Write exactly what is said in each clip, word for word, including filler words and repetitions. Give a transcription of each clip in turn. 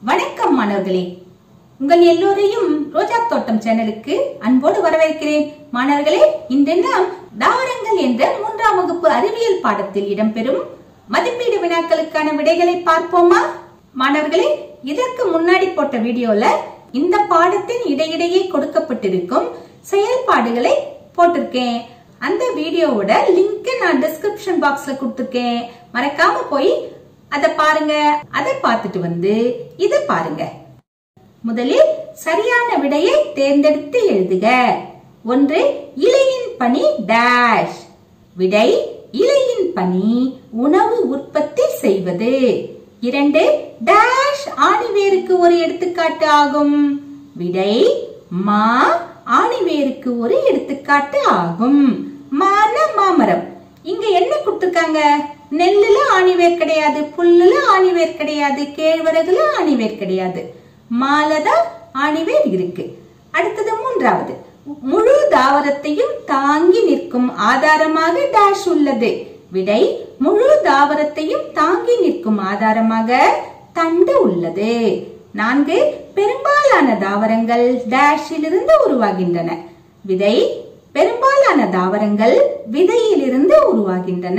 வணக்கம் மாணவர்களே, உங்கள் எல்லோரையும் ரோஜா தோட்டம் சேனலுக்கு அன்போடு வரவேற்கிறேன். மாணவர்களே, இன்று நாம் தாவரங்கள் என்ற மூன்றாம் வகுப்பு அறிவியல் பாடத்தில் இடம்பெறும் மதிப்பீடு வினாக்களுக்கான விடைகளை பார்ப்போமா? மாணவர்களே, இதற்கு முன்னாடி போட்ட வீடியோல இந்த பாடத்தின் இடையிடையே கொடுக்கப்பட்டிருக்கும் செயல்பாடுகளை போட்டிருக்கேன். அந்த வீடியோவோட லிங்க் நான் டிஸ்கிரிப்ஷன் பாக்ஸ்ல கொடுத்திருக்கேன். மறக்காம போய் அத பாருங்க. அதை பார்த்துட்டு வந்து இத பாருங்க. முதலில் சரியான விடையை தேர்ந்தெடுத்து எழுதுக. ஒன்று, இலையின் பணி டேஷ். விடை, இலையின் பணி உணவு உற்பத்தி செய்வது. இரண்டு, டேஷ் ஆணிவேருக்கு ஒரு எடுத்துக்காட்டு ஆகும். விடை, மா ஆணிவேருக்கு ஒரு எடுத்துக்காட்டு ஆகும். மான மாமரம். இங்க என்ன கொடுத்திருக்காங்க? நெல்லுல ஆணிவேர் கிடையாது, புல்லுல ஆணிவேர் கிடையாது, கேழ்வரகுல ஆணிவேர் கிடையாது, மாலதான் ஆணிவேர் இருக்கு. அடுத்தது மூன்றாவது, முழு தாவரத்தையும் தாங்கி நிற்கும் ஆதாரமாக டேஷ் உள்ளது. விடை, முழு தாவரத்தையும் தாங்கி நிற்கும் ஆதாரமாக தண்டு உள்ளது. நான்கு, பெரும்பாலான தாவரங்கள் டேஷில் இருந்து உருவாகின்றன. விடை, பெரும்பாலான தாவரங்கள் விதையிலிருந்து உருவாகின்றன.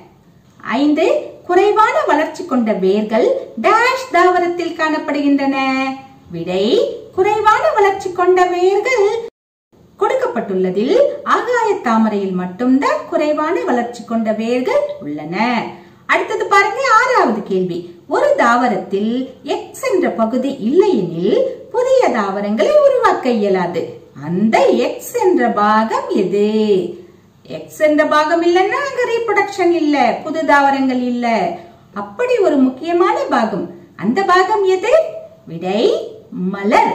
ஐந்து, குறைவான வளர்ச்சி கொண்ட வேர்கள் டேஷ் தாவரத்தில் காணப்படுகின்றன. விடை, குறைவான வளர்ச்சி கொண்ட வேர்கள் கொடுக்கப்பட்டுள்ளதில் ஆகாய தாமரையில் மட்டும்தான் குறைவான வளர்ச்சி கொண்ட வேர்கள் உள்ளன. அடுத்தது பாருங்க, ஆறாவது கேள்வி. ஒரு தாவரத்தில் எக்ஸ் என்ற பகுதி இல்லையெனில் புதிய தாவரங்களை உருவாக்க இயலாது. அந்த எக்ஸ் என்ற பாகம் எது? எக்ஸ் என்ற பாகம் இல்லைன்னா அங்க ரீப்ரொடக்ஷன் இல்ல, புது தாவரங்கள் இல்ல. அப்படி ஒரு முக்கியமான பாகம், அந்த பாகம் எது? விடை, மலர்.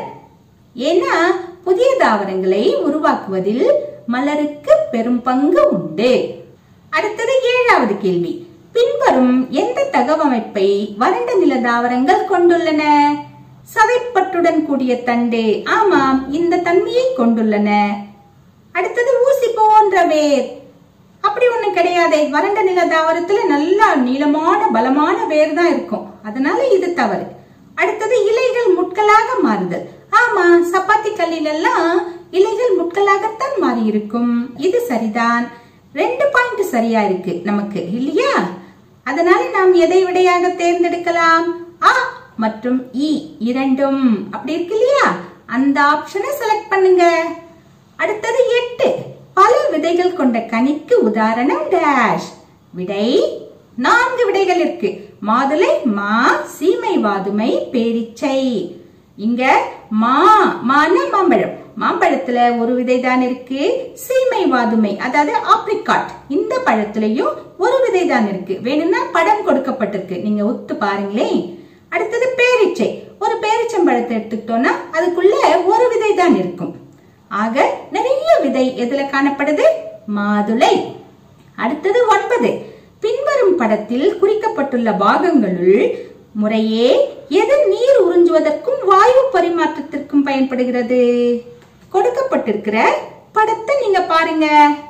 ஏன்னா புதிய தாவரங்களை உருவாக்குவதில் மலருக்கு பெரும் பங்கு உண்டு. அடுத்தது ஏழாவது கேள்வி. பின்வரும் எந்த தகவமைப்பை வறண்ட நில தாவரங்கள் கொண்டுள்ளன? சதைப்பற்றுடன் கூடிய தண்டு. ஆமாம், இந்த தன்மையை கொண்டுள்ளன. அடுத்தது ஊசி போன்ற வேர். அப்படி ஒண்ணு கிடையாது. வறண்ட நில தாவரத்துல நல்லா நீளமான பலமான வேர் தான் இருக்கும், அதனால இது தவறு. அடுத்தது இலைகள் முட்களாக மாறுதல். ஆமா, சப்பாத்தி கல்லில் எல்லாம் இலைகள் முட்களாகத்தான் மாறி இருக்கும். இது சரிதான். ரெண்டு பாயிண்ட் சரியா இருக்கு நமக்கு இல்லையா? அதனால நாம் எதை விடையாக தேர்ந்தெடுக்கலாம்? ஆ மற்றும் இ இரண்டும் அப்படி இருக்கு இல்லையா? அந்த ஆப்ஷனை செலக்ட் பண்ணுங்க. அடுத்தது எட்டு, பல விதைகள் கொண்ட கனிக்கு உதாரணம் டேஷ். விடை, நான்கு விடைகள் இருக்கு. மாதுளை, மா, சீமை வாதுமை, பேரிச்சை. இங்க மா மான மாம்பழம். மாம்பழத்துல ஒரு விதை தான் இருக்கு. சீமை வாதுமை அதாவது ஆப்ரிகாட், இந்த பழத்திலையும் ஒரு விதை தான் இருக்கு. வேணும்னா படம் கொடுக்கப்பட்டிருக்கு, நீங்க ஒத்து பாருங்களேன். அடுத்தது பேரிச்சை. ஒரு பேரிச்சம்பழத்தை எடுத்துக்கிட்டோம்னா அதுக்குள்ள ஒரு விதை தான் இருக்கும். ஆக நிறைய விதை எதுல காணப்படுது? மாதுளை. அடுத்தது ஒன்பது, பின்வரும் படத்தில் குறிக்கப்பட்டுள்ள பாகங்களுள் முறையே எது நீர் உறிஞ்சுவதற்கும் வாயு பரிமாற்றத்திற்கும் பயன்படுகிறது? கொடுக்கப்பட்டிருக்கிற படத்தை நீங்க பாருங்க.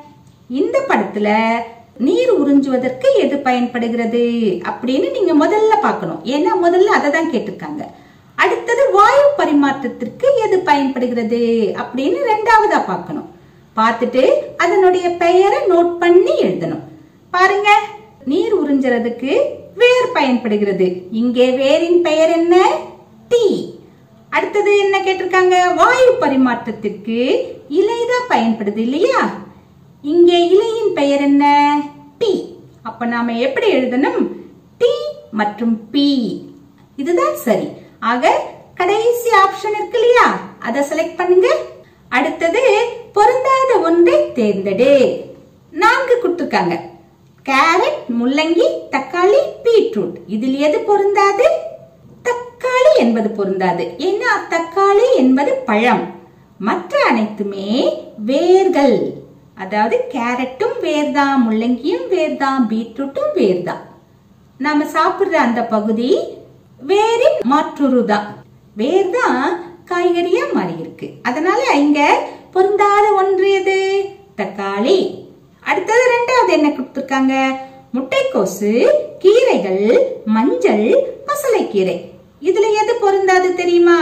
இந்த படத்துல நீர் உறிஞ்சுவதற்கு எது பயன்படுகிறது அப்படின்னு நீங்க முதல்ல பார்க்கணும். ஏன்னா முதல்ல அதை தான் கேட்டிருக்காங்க. அடுத்தது வாயு பரிமாற்றத்திற்கு எது பயன்படுகிறது அப்படின்னு ரெண்டாவதா பார்க்கணும். பார்த்துட்டு அதனுடைய பெயரை நோட் பண்ணி எழுதணும். பாருங்க, நீர் உறிஞ்சறதுக்கு வேர் பயன்படுகிறது. இங்கே வேரின் பெயர் என்ன? டீ. அடுத்தது என்ன கேட்டிருக்காங்க? வாயு பரிமாற்றத்திற்கு இலைதான் பயன்படுது இல்லையா? இங்கே இலையின் பெயர் என்ன? பி. அப்ப நாம எப்படி எழுதணும்? டி மற்றும் பி. இதுதான் சரி. ஆக கடைசி ஆப்ஷன் இருக்கு இல்லையா, அதை செலக்ட் பண்ணுங்க. அடுத்தது பொருந்தாத ஒன்றை தேர்ந்தெடு. நான்கு கொடுத்திருக்காங்க. கேரட், முள்ளங்கி, தக்காளி, பீட்ரூட். இதில் எது பொருந்தாது? தக்காளி என்பது பொருந்தாது. ஏன்னா தக்காளி என்பது பழம், மற்ற அனைத்துமே வேர்கள். அதாவது கேரட்டும் வேர்தான், முள்ளங்கியும் வேர்தான், பீட்ரூட்டும் வேர்தான். நாம சாப்பிடுற அந்த பகுதி வேரின் மாற்றுருதான். வேர்தான் காய்கறியா மாறி இருக்கு. அதனால இங்க பொருந்தாத ஒன்று எது? தக்காளி. அடுத்தது ரெண்டாவது என்ன கொடுத்திருக்காங்க? முட்டைக்கோசு, கீரைகள், மஞ்சள், பசலைக்கீரை. இதுல எது பொருந்தாது தெரியுமா?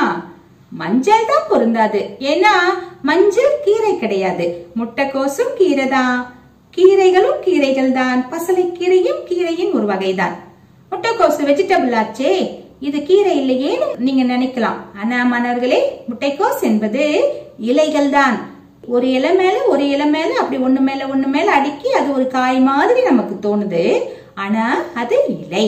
மஞ்சள் தான் பொருந்தாது. ஏன்னா மஞ்சள் கீரை கிடையாது. முட்டைக்கோசும் கீரை தான், கீரைகளும் கீரைகள் தான், பசலை கீரையும் கீரையின் ஒரு வகைதான். முட்டைக்கோசு வெஜிடபிள் ஆச்சே, இது கீரை இல்லையேன்னு நீங்க நினைக்கலாம். ஆனா மாணவர்களே, முட்டைக்கோஸ் என்பது இலைகள் தான். ஒரு இலை மேல ஒரு இலை மேல அப்படி ஒண்ணு மேல ஒண்ணு மேல அடுக்கி அது ஒரு காய் மாதிரி நமக்கு தோணுது. ஆனா அது இலை.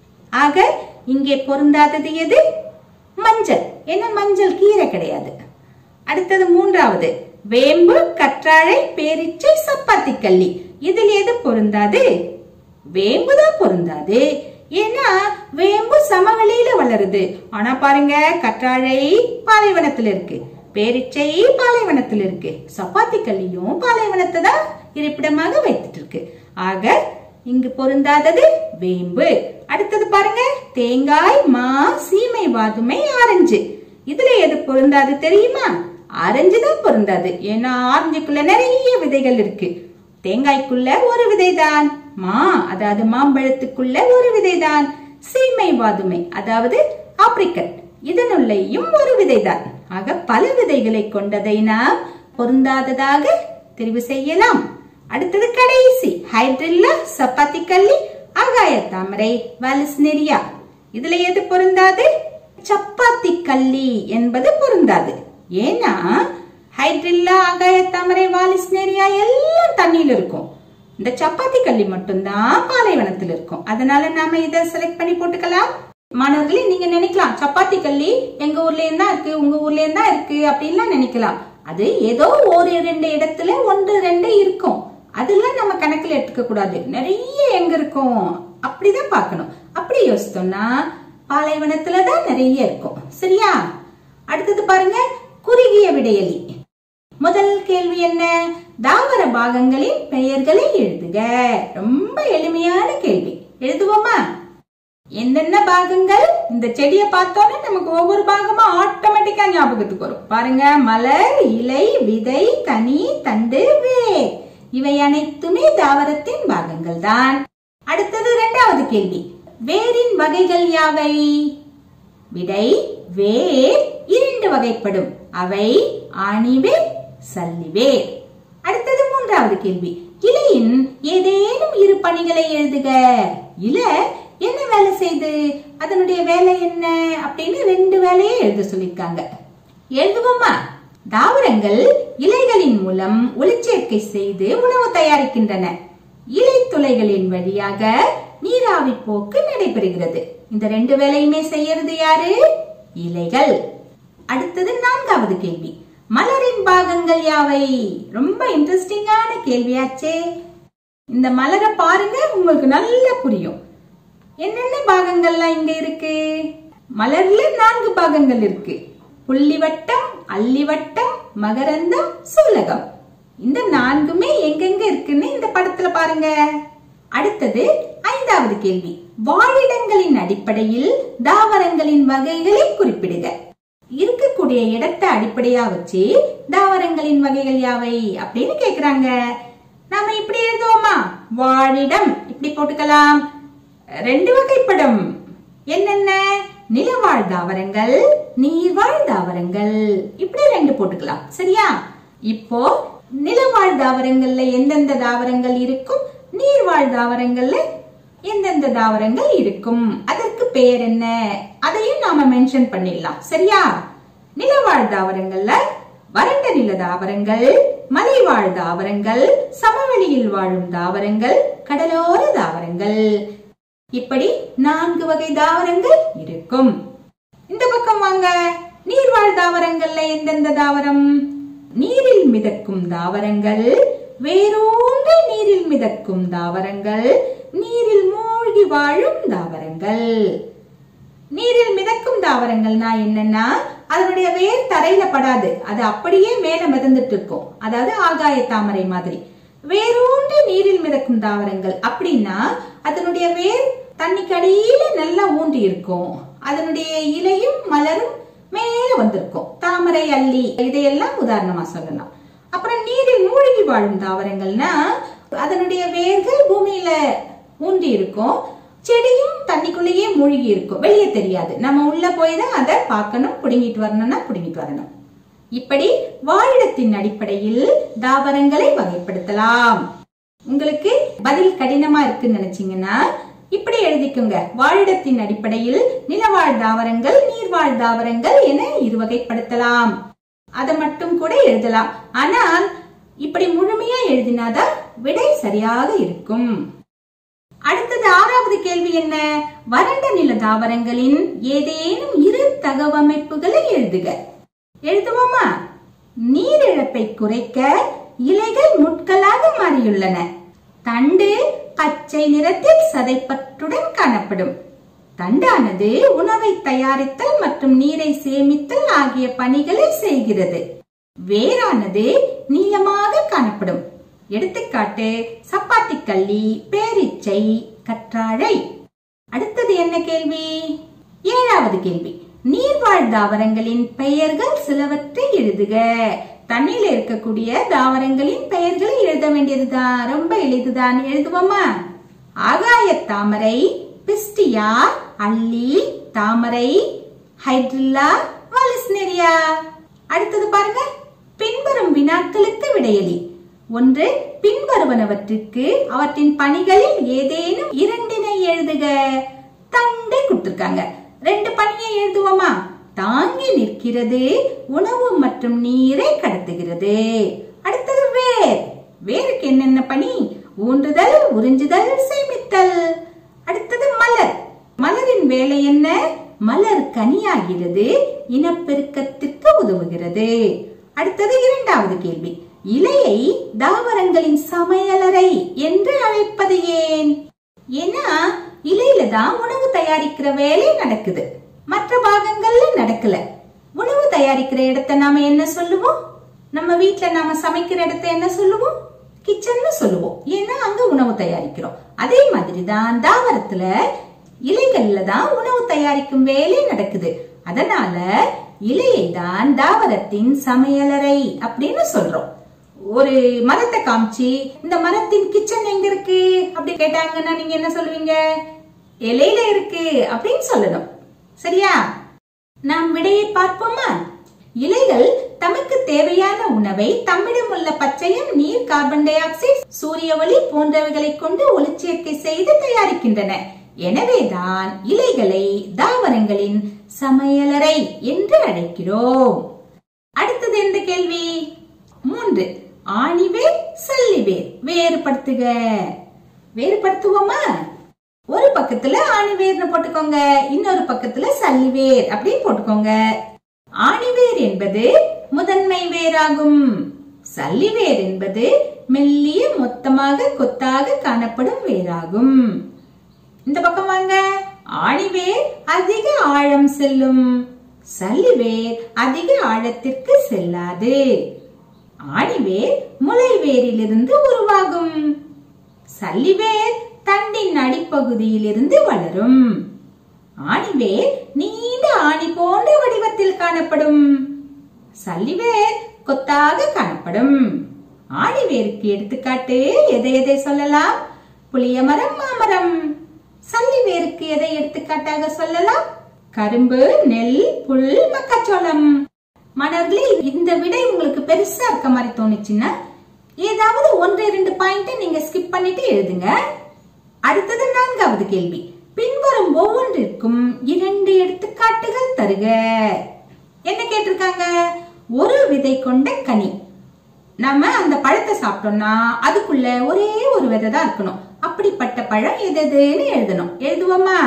ஆக இங்கே பொருந்தாதது எது? மஞ்சள். ஏன்னா மஞ்சள் கீரை கிடையாது. அடுத்தது மூன்றாவது, வேம்பு, கற்றாழை, பேரிச்சை, சப்பாத்தி கள்ளி. இதில் எது பொருந்தாது? வேம்புதான் பொருந்தாது. ஏன்னா வேம்பு சமவெளியில வளருது. ஆனா பாருங்க, கற்றாழை பாலைவனத்துல இருக்கு, பேரிச்சை பாலைவனத்துல இருக்கு, சப்பாத்தி கள்ளியும் பாலைவனத்தை தான் இருப்பிடமாக வைத்துட்டு இருக்கு. ஆக இங்கு பொருந்தாதது வேம்பு. அடுத்தது பாருங்க, தேங்காய், மா, சீமை, வாதுமை, ஆரஞ்சு. இதுல எது பொருந்தாது தெரியுமா? ஆரஞ்சு தான் பொருந்தாது. ஏன்னா ஆரஞ்சுக்குள்ள நிறைய விதைகள் இருக்கு. தேங்காய்க்குள்ள ஒரு விதைதான், மா அதாவது மாம்பழத்துக்குள்ள ஒரு விதைதான், சீமை வாதுமை அதாவது ஆப்ரிக்கட் இதனுள்ளேயும் ஒரு விதைதான். ஆக பல விதைகளை கொண்டதை நாம் பொருந்தாததாக தெரிவு செய்யலாம். அடுத்தது கடைசி, ஹைட்ரில்லா, சப்பாத்தி கள்ளி, ஆகாய தாமரை, வாலிஸ்னேரியா. இதுல எது பொருந்தாது? சப்பாத்தி கள்ளி என்பது பொருந்தாது. ஏன்னா ஹைட்ரில்லா, ஆகாய தாமரை, வாலிஸ்னேரியா எல்லாம் தண்ணியில இருக்கும். இந்த சப்பாத்தி கள்ளி மட்டும்தான் பாலைவனத்தில் இருக்கும். அதனால நாம இதை செலக்ட் பண்ணி போட்டுக்கலாம். மாணவர்களே, நீங்க நினைக்கலாம் சப்பாத்தி கள்ளி எங்க ஊர்ல இருந்தா இருக்கு, உங்க ஊர்ல இருந்தா இருக்கு அப்படின்லாம் நினைக்கலாம். அது ஏதோ ஒரு ரெண்டு இடத்துல ஒன்று ரெண்டு இருக்கும். அதெல்லாம் நம்ம கணக்குல எடுத்துக்க கூடாது. நிறைய எங்க இருக்கும் அப்படிதான் பார்க்கணும். அப்படி யோசித்தோம்னா பாலைவனத்துலதான் நிறைய இருக்கும். சரியா? அடுத்தது பாருங்க, குறுகிய விடையலி. முதல் கேள்வி என்ன? தாவர பாகங்களின் பெயர்களை எழுதுக. ரொம்ப எளிமையான கேள்வி. எழுதுவோமா? என்னென்ன பாகங்கள்? இந்த செடியை பார்த்தோன்னே நமக்கு ஒவ்வொரு பாகமா ஆட்டோமேட்டிக்கா ஞாபகத்துக்கு வரும். பாருங்க, மலர், இலை, விதை, கனி, தண்டு, வேர். இவை அனைத்துமே தாவரத்தின் பாகங்கள் தான். அடுத்தது இரண்டாவது கேள்வி, வேரின் வகைகள் யாவை? விடை, வேர் இரண்டு வகைப்படும். அவை ஆணிவேர், சல்லிவேர். அடுத்தது மூன்றாவது கேள்வி, இலையின் ஏதேனும் இரு பணிகளை எழுதுக. இலை என்ன வேலை செய்து, அதனுடைய வேலை என்ன அப்படின்னு ரெண்டு வேலையை எழுத சொல்லிருக்காங்க. எழுதுவோமா? தாவரங்கள் இலைகளின் மூலம் ஒளிச்சேர்க்கை செய்து உணவு தயாரிக்கின்றன. இலை துளைகளின் வழியாக நீராவி போக்கு நடைபெறுகிறது. இந்த ரெண்டு வேலையுமே செய்யறது யாரு? இலைகள். அடுத்தது நான்காவது கேள்வி, மலரின் பாகங்கள் யாவை? ரொம்ப இன்ட்ரெஸ்டிங்கான கேள்வியாச்சே. இந்த மலரை பாருங்க, உங்களுக்கு நல்லா புரியும். என்னென்ன பாகங்கள்லாம் இங்க இருக்கு? மலர்ல நான்கு பாகங்கள் இருக்கு. புள்ளிவட்டம், அல்லிவட்டம், மகரந்தம், சூலகம். இந்த நான்குமே எங்கெங்க இருக்குன்னு இந்த படத்துல பாருங்க. அடுத்தது ஐந்தாவது கேள்வி, வாழிடங்களின் அடிப்படையில் தாவரங்களின் வகைகளை குறிப்பிடுக. இருக்கக்கூடிய இடத்தை அடிப்படையா வச்சு தாவரங்களின் வகைகள் யாவை அப்படின்னு கேக்குறாங்க. நாம இப்படி எழுதுவோமா? வாழிடம் இப்படி போட்டுக்கலாம். ரெண்டு வகைப்படும். என்னென்ன? நிலவாழ் தாவரங்கள், நீர்வாழ் தாவரங்கள். இப்படி ரெண்டு போட்டுக்கலாம். சரியா? இப்போ நிலவாழ் தாவரங்கள்ல எந்தெந்த தாவரங்கள் இருக்கும், நீர்வாழ் தாவரங்கள்ல எந்தெந்த தாவரங்கள் இருக்கும், அதற்கு பெயர் என்ன, அதையும் நாம மென்ஷன் பண்ணிடலாம். சரியா? நிலவாழ் தாவரங்கள்ல வறண்ட நில தாவரங்கள், மலைவாழ் தாவரங்கள், சமவெளியில் வாழும் தாவரங்கள், கடலோர தாவரங்கள். இப்படி நான்கு வகை தாவரங்கள் இருக்கும். இந்த பக்கம் வாங்க. நீர்வாழ் தாவரங்கள்ல எந்தெந்த தாவரம்? நீரில் மிதக்கும் தாவரங்கள், வேரூன்றி நீரில் மிதக்கும் தாவரங்கள், நீரில் மூழ்கி வாழும் தாவரங்கள். நீரில் மிதக்கும் தாவரங்கள்னா என்னன்னா, அதனுடைய வேர் தரையில படாது, அது அப்படியே மேல மிதந்துட்டு இருக்கும். அதாவது ஆகாய தாமரை மாதிரி. வேரூன்றி நீரில் மிதக்கும் தாவரங்கள் அப்படின்னா அதனுடைய வேர் தண்ணிக்கு அடியில நல்லா ஊன்றி இருக்கும். அதனுடைய இலையும் மலரும் மேல வந்திருக்கும். தாமரை, அல்லி இதையெல்லாம் உதாரணமா சொல்லலாம். அப்புறம் நீரில் மூழ்கி வாழும் தாவரங்கள்னா அதனுடைய வேர்கள் பூமியில ஊன்றி இருக்கும். செடியும் தண்ணிக்குள்ளேயே மூழ்கி இருக்கும், வெளியே தெரியாது. நம்ம உள்ள போய் தான் அதை பார்க்கணும், புடுங்கிட்டு வரணும்னா புடுங்கிட்டு வரணும். இப்படி வாழிடத்தின் அடிப்படையில் தாவரங்களை வகைப்படுத்தலாம். உங்களுக்கு பதில் கடினமா இருக்குன்னு நினைச்சீங்கன்னா இப்படி எழுதிக்குங்க. வாழிடத்தின் அடிப்படையில் நிலவாழ் தாவரங்கள், நீர்வாழ் தாவரங்கள் என இருவகைப்படுத்தலாம். அதை மட்டும் கூட எழுதலாம். ஆனால் இப்படி முழுமையா எழுதினாதான் விடை சரியாக இருக்கும். அடுத்தது ஆறாவது கேள்வி என்ன? வறண்ட நில தாவரங்களின் ஏதேனும் இரு தகவமைப்புகளை எழுதுக. எழுதுவோமா? நீரிழப்பை குறைக்க இலைகள் முட்களாக மாறியுள்ளன. தண்டு பச்சை நிறத்தில் சதைப்பற்றுடன் காணப்படும். தண்டானது உணவை தயாரித்தல் மற்றும் நீரை சேமித்தல் ஆகிய பணிகளை செய்கிறது. வேரானது நீளமாக காணப்படும். எடுத்துக்காட்டு சப்பாத்தி கள்ளி, பேரிச்சை, கற்றாழை. அடுத்தது என்ன கேள்வி? ஏழாவது கேள்வி. நீர்வாழ் தாவரங்களின் பெயர்கள் சிலவற்றை எழுதுக. தண்ணியில இருக்கக்கூடிய தாவரங்களின் பெயர்களை எழுத வேண்டியதுதான், ரொம்ப எளிதுதான். எழுதுவோமா? ஆகாய தாமரை, பிஸ்டியா, அல்லி, தாமரை, ஹைட்ரில்லா, வாலிஸ்னேரியா. அடுத்தது பாருங்க. பின்வரும் வினாக்களுக்கு விடையளி. ஒன்று, பின்வருவனவற்றிற்கு அவற்றின் பணிகளில் ஏதேனும் இரண்டினை எழுதுக. தண்டை கொடுத்திருக்காங்க, ரெண்டு பணியை எழுதுவோமா? தாங்கி நிற்கிறது, உணவு மற்றும் நீரை கடத்துகிறது. அடுத்தது வேர். வேருக்கு என்னென்ன பணி? ஊன்றுதல், உறிஞ்சுதல், சேமித்தல். அடுத்தது மலர். மலரின் வேலை என்ன? மலர் கனியாகிறது, இனப்பெருக்கத்திற்கு உதவுகிறது. அடுத்தது இரண்டாவது கேள்வி. இலையை தாவரங்களின் சமையலறை என்று அழைப்பது ஏன்? ஏன்னா இலையில தான் உணவு தயாரிக்கிற வேலை நடக்குது, மற்ற பாகங்கள்ல நடக்கல. உணவு தயாரிக்கிற இடத்தை நாம என்ன சொல்லுவோம்? நம்ம வீட்டுல நாம சமைக்கிற இடத்தை என்ன சொல்லுவோம்? கிச்சன்னு சொல்லுவோம். ஏன்னா அங்க உணவு தயாரிக்கிறோம். அதே மாதிரிதான் தாவரத்துல இலைகள்ல தான் உணவு தயாரிக்கும் வேலை நடக்குது. அதனால இலையை தான் தாவரத்தின் சமையலறை அப்படின்னு சொல்றோம். ஒரு மரத்தை காமிச்சு இந்த மரத்தின் கிச்சன் எங்க இருக்கு அப்படி கேட்டாங்கன்னா நீங்க என்ன சொல்லுவீங்க? இலையில இருக்கு அப்படின்னு சொல்லணும். சரியா? நாம் விடையை பார்ப்போமா? இலைகள் தமக்கு தேவையான உணவை தம்மிடம் உள்ள பச்சையம், நீர், கார்பன் டை ஆக்சைடு, சூரிய ஒளி போன்றவைகளை கொண்டு ஒளிச்சேர்க்கை செய்து தயாரிக்கின்றன. எனவேதான் இலைகளை தாவரங்களின் சமையலறை என்று அழைக்கிறோம். அடுத்தது எந்த கேள்வி? மூன்று. ஆணிவேர், சல்லிவேர் வேறுபடுத்துக. வேறுபடுத்துவோமா? ஒரு பக்கத்துல ஆணிவேர்னு போட்டுக்கோங்க, இன்னொரு பக்கத்துல சல்லிவேர் அப்படின்னு போட்டுக்கோங்க. ஆணிவேர் என்பது முதன்மை வேராகும். சல்லிவேர் என்பது மெல்லிய மொத்தமாக கொத்தாக காணப்படும் வேராகும். இந்த பக்கம் வாங்க. ஆணிவேர் அதிக ஆழம் செல்லும், சல்லிவேர் அதிக ஆழத்திற்கு செல்லாது. ஆணிவேர் முளை வேரிலிருந்து உருவாகும். சல்லிவேர் தண்டின் அடிப்பகுதியிலிருந்து வளரும். ஆணிவேர் நீண்ட ஆணி போன்ற வடிவத்தில் காணப்படும். சல்லிவேர் கொத்தாக காணப்படும். ஆணிவேருக்கு எடுத்துக்காட்டு எதை எதை சொல்லலாம்? புளிய மரம், மாமரம். சல்லிவேருக்கு எதை எடுத்துக்காட்டாக சொல்லலாம்? கரும்பு, நெல், புல், மக்காச்சோளம். மாணவர்களே, இந்த விடை உங்களுக்கு பெருசா இருக்க மாதிரி தோணுச்சுன்னா ஏதாவது ஒன்று இரண்டு பாயிண்ட் நீங்க ஸ்கிப் பண்ணிட்டு எழுதுங்க. அடுத்தது நான்காவது கேள்வி. பின்வரும் ஒவ்வொன்றிற்கும் இரண்டு எடுத்துக்காட்டுகள் தருக. என்ன கேட்டிருக்காங்க? ஒரு விதை கொண்ட கனி. நம்ம அந்த பழத்தை சாப்பிட்டோம்னா அதுக்குள்ள ஒரே ஒரு விதை தான் இருக்கணும். அப்படிப்பட்ட பழம் எதுன்னு எழுதணும். எழுதுவோமா?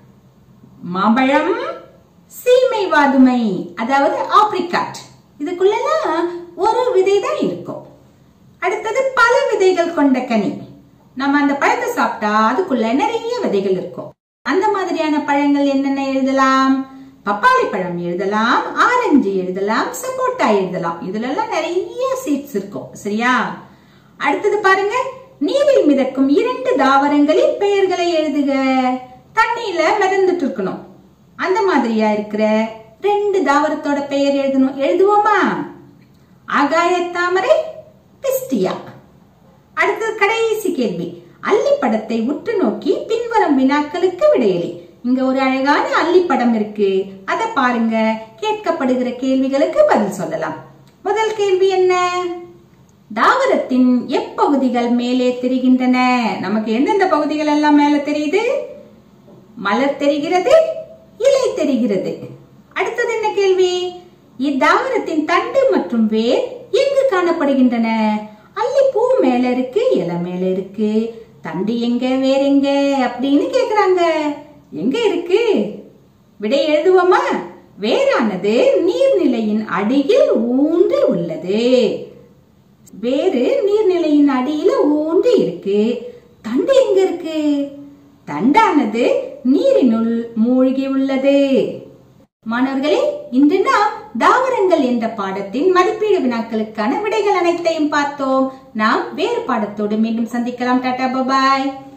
மாம்பழம், சீமை வாதுமை, அதாவது ஆப்ரிகாட். இதுக்குள்ளெல்லாம் ஒரு விதை தான் இருக்கும். அடுத்தது பல விதைகள் கொண்ட கனி. நம்ம அந்த பழத்தை சாப்பிட்டா அதுக்குள்ள நிறைய விதைகள் இருக்கும். அந்த மாதிரியான பழங்கள் என்னென்ன எழுதலாம்? பப்பாளி பழம் எழுதலாம், ஆரஞ்சு எழுதலாம், சப்போட்டா எழுதலாம். இதுல எல்லாம் நிறைய சீட்ஸ் இருக்கும். சரியா? அடுத்தது பாருங்க. நீரில் மிதக்கும் இரண்டு தாவரங்களின் பெயர்களை எழுதுக. தண்ணியில மிதந்துட்டு இருக்கணும். அந்த மாதிரியா இருக்கிற ரெண்டு தாவரத்தோட பெயர் எழுதணும். எழுதுவோமா? ஆகாய தாமரை, பிஸ்டியா. அடுத்தது கடைசி கேள்வி. அல்லி படத்தை உற்று நோக்கி பின்வரும் வினாக்களுக்கு விடையளி. இங்க ஒரு அழகான அல்லி படம் இருக்கு, அத பாருங்க. கேட்கப்படுகிற கேள்விகளுக்கு பதில் சொல்லலாம். முதல் கேள்வி என்ன? தாவரத்தின் எப்பகுதிகள் மேலே தெரிகின்றன? நமக்கு எந்தெந்த பகுதிகள் எல்லாம் மேல தெரியுது? மலர் தெரிகிறது, இலை தெரிகிறது. அடுத்தது என்ன கேள்வி? இத்தாவரத்தின் தண்டு மற்றும் வேர் எங்கு காணப்படுகின்றன? அல்லி பூ மேல இருக்கு, இலை மேல இருக்கு, தண்டு எங்க வேர் எங்க அப்படின்னு கேக்குறாங்க. எங்க இருக்கு? விடை எழுதுவோமா? வேரானது நீர்நிலையின் அடியில் ஊன்றி உள்ளது. வேறு நீர்நிலையின் அடியில ஊன்றி இருக்கு. தண்டு எங்க இருக்கு? தண்டானது நீரினுள் மூழ்கி உள்ளது. மாணவர்களே, இன்று நாம் தாவரங்கள் என்ற பாடத்தின் மதிப்பீடு வினாக்களுக்கான விடைகள் அனைத்தையும் பார்த்தோம். நாம் வேறு பாடத்தோடு மீண்டும் சந்திக்கலாம். டாடா, பாய்.